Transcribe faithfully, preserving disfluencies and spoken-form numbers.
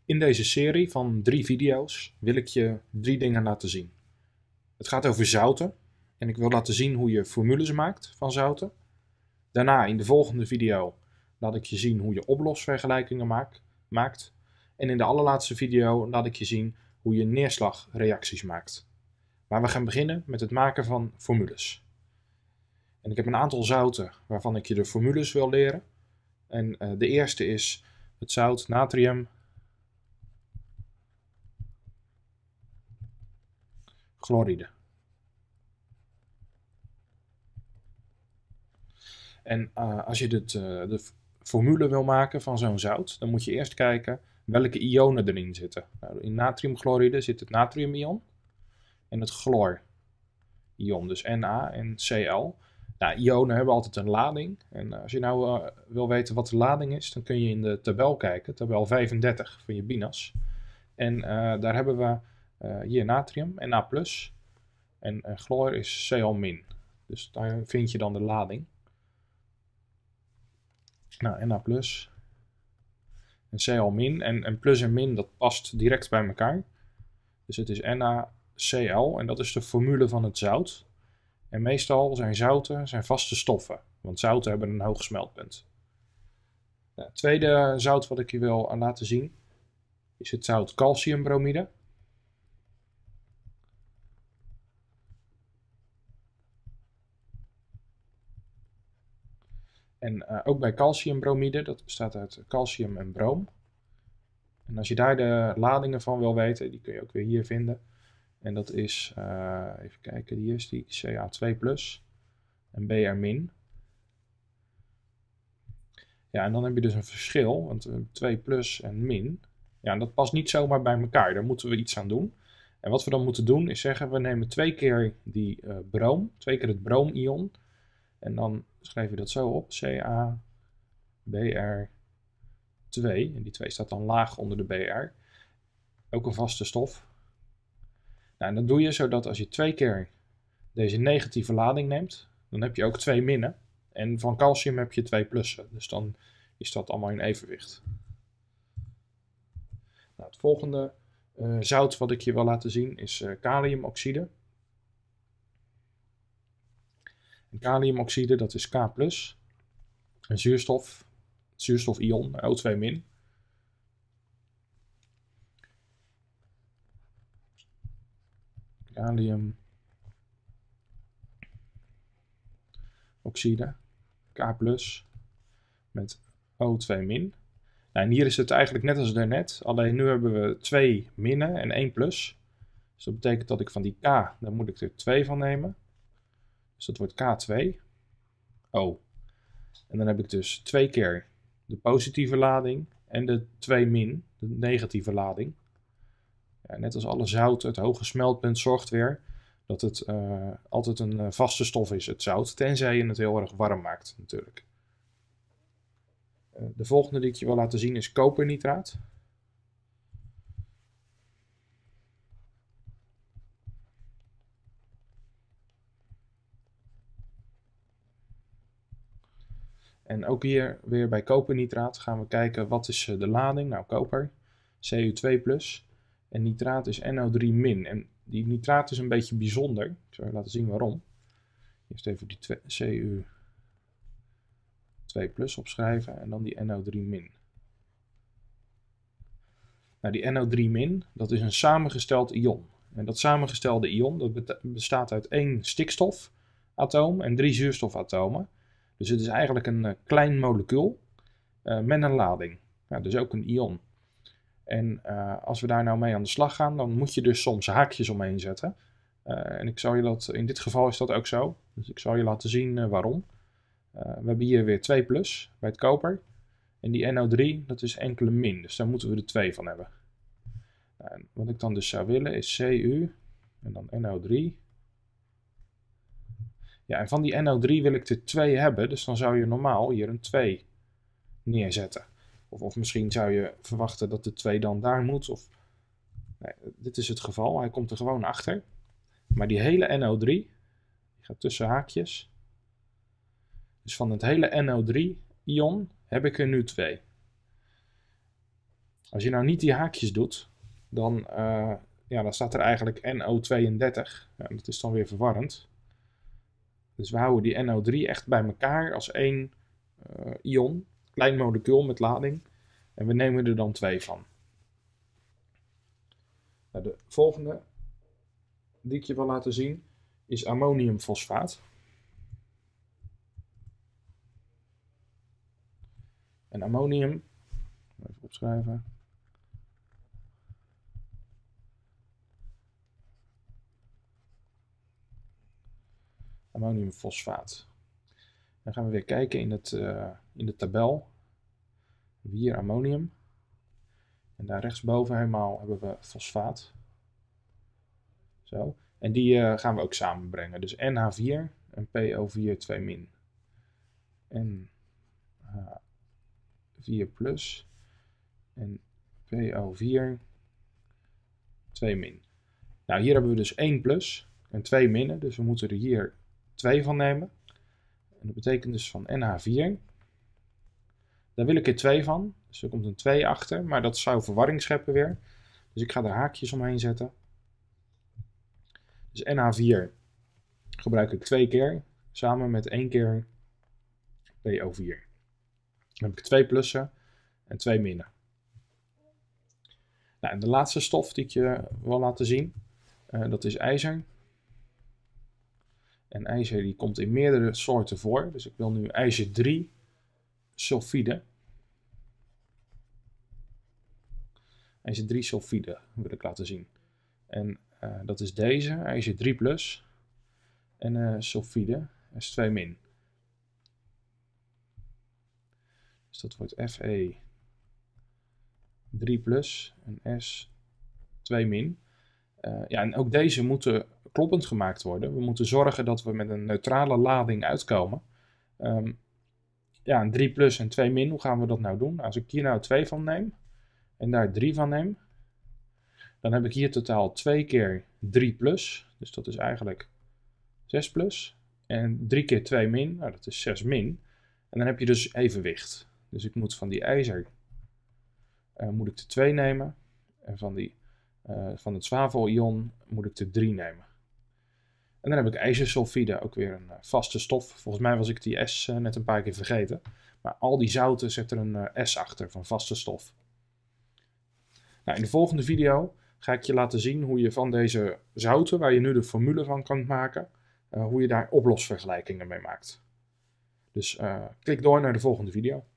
In deze serie van drie video's wil ik je drie dingen laten zien. Het gaat over zouten en ik wil laten zien hoe je formules maakt van zouten. Daarna in de volgende video laat ik je zien hoe je oplosvergelijkingen maak, maakt. En in de allerlaatste video laat ik je zien hoe je neerslagreacties maakt. Maar we gaan beginnen met het maken van formules. En ik heb een aantal zouten waarvan ik je de formules wil leren. En uh, de eerste is het zout natrium chloride. En uh, als je dit, uh, de formule wil maken van zo'n zout, dan moet je eerst kijken welke ionen erin zitten. Nou, in natriumchloride zit het natriumion en het chlorion, dus Na en Cl. Nou, ionen hebben altijd een lading. En uh, als je nou uh, wil weten wat de lading is, dan kun je in de tabel kijken, tabel vijfendertig van je BINAS. En uh, daar hebben we uh, hier natrium, Na plus, en uh, chloor is Cl-. Dus daar vind je dan de lading. Nou, Na plus en Cl-, en, en plus en min, dat past direct bij elkaar. Dus het is NaCl en dat is de formule van het zout. En meestal zijn zouten zijn vaste stoffen, want zouten hebben een hoog smeltpunt. Nou, het tweede zout wat ik je wil laten zien is het zout calciumbromide. En uh, ook bij calciumbromide, dat bestaat uit calcium en broom. En als je daar de ladingen van wil weten, die kun je ook weer hier vinden. En dat is, uh, even kijken, hier is die C A twee plus en Br-. Ja, en dan heb je dus een verschil, want twee plus en min, ja, en dat past niet zomaar bij elkaar. Daar moeten we iets aan doen. En wat we dan moeten doen is zeggen, we nemen twee keer die uh, broom, twee keer het broomion. En dan schrijf je dat zo op, Ca Br twee. En die twee staat dan laag onder de Br. Ook een vaste stof. Nou, en dat doe je zodat als je twee keer deze negatieve lading neemt, dan heb je ook twee minnen. En van calcium heb je twee plussen. Dus dan is dat allemaal in evenwicht. Nou, het volgende uh, zout wat ik je wil laten zien is uh, kaliumoxide. En kaliumoxide, dat is K plus. En zuurstof, zuurstofion, O twee min. Kaliumoxide, K plus, met O twee min. Nou, en hier is het eigenlijk net als daarnet, alleen nu hebben we twee minnen en één plus. Dus dat betekent dat ik van die K, daar moet ik er twee van nemen. Dus dat wordt K twee O. En dan heb ik dus twee keer de positieve lading en de twee min, de negatieve lading. Ja, net als alle zout, het hoge smeltpunt zorgt weer dat het uh, altijd een uh, vaste stof is, het zout. Tenzij je het heel erg warm maakt natuurlijk. Uh, de volgende die ik je wil laten zien is kopernitraat. En ook hier weer bij kopernitraat gaan we kijken wat is de lading. Nou, koper, C U twee plus. En nitraat is N O drie min. En die nitraat is een beetje bijzonder. Ik zal je laten zien waarom. Eerst even die C U twee plus opschrijven en dan die N O drie min. Nou, die N O drie min, dat is een samengesteld ion. En dat samengestelde ion dat bestaat uit één stikstofatoom en drie zuurstofatomen. Dus het is eigenlijk een uh, klein molecuul uh, met een lading. Ja, dus ook een ion. En uh, als we daar nou mee aan de slag gaan, dan moet je dus soms haakjes omheen zetten. Uh, en ik zal je dat, in dit geval is dat ook zo. Dus ik zal je laten zien uh, waarom. Uh, we hebben hier weer twee plus bij het koper. En die N O drie, dat is enkele min. Dus daar moeten we er twee van hebben. Nou, en wat ik dan dus zou willen is C U en dan N O drie. Ja, en van die N O drie wil ik er twee hebben. Dus dan zou je normaal hier een twee neerzetten. Of, of misschien zou je verwachten dat de twee dan daar moet. Of, nee, dit is het geval. Hij komt er gewoon achter. Maar die hele N O drie, die gaat tussen haakjes. Dus van het hele N O drie ion heb ik er nu twee. Als je nou niet die haakjes doet, dan, uh, ja, dan staat er eigenlijk N O tweeëndertig. Ja, dat is dan weer verwarrend. Dus we houden die N O drie echt bij elkaar als één uh, ion, klein molecuul met lading. En we nemen er dan twee van. Nou, de volgende die ik je wil laten zien is ammoniumfosfaat. En ammonium, even opschrijven. Ammoniumfosfaat. Dan gaan we weer kijken in, het, uh, in de tabel. Hier ammonium. En daar rechtsboven helemaal hebben we fosfaat. Zo. En die uh, gaan we ook samenbrengen. Dus N H vier en P O vier twee min. N H vier plus en P O vier twee min. Nou, hier hebben we dus één plus en twee minnen. Dus we moeten er hier twee van nemen. En dat betekent dus van N H vier. Daar wil ik er twee van. Dus er komt een twee achter. Maar dat zou verwarring scheppen weer. Dus ik ga er haakjes omheen zetten. Dus N H vier gebruik ik twee keer. Samen met één keer P O vier. Dan heb ik twee plussen en twee minnen. Nou, en de laatste stof die ik je wil laten zien. Uh, dat is ijzer. En ijzer die komt in meerdere soorten voor. Dus ik wil nu ijzer drie sulfide. ijzer drie sulfide wil ik laten zien. En uh, dat is deze, ijzer drie plus. En uh, sulfide, S twee min. Dus dat wordt F E drie plus en S twee min. Uh, ja, en ook deze moeten kloppend gemaakt worden. We moeten zorgen dat we met een neutrale lading uitkomen. Um, ja, een drie plus en twee min, hoe gaan we dat nou doen? Als ik hier nou twee van neem en daar drie van neem, dan heb ik hier totaal twee keer drie plus. Dus dat is eigenlijk zes plus. En drie keer twee min, nou dat is zes min. En dan heb je dus evenwicht. Dus ik moet van die ijzer, uh, moet ik er twee nemen. En van, die, uh, van het zwavel-ion moet ik er drie nemen. En dan heb ik ijzersulfide, ook weer een uh, vaste stof. Volgens mij was ik die S uh, net een paar keer vergeten. Maar al die zouten zet er een uh, S achter van vaste stof. Nou, in de volgende video ga ik je laten zien hoe je van deze zouten, waar je nu de formule van kan maken, uh, hoe je daar oplosvergelijkingen mee maakt. Dus uh, klik door naar de volgende video.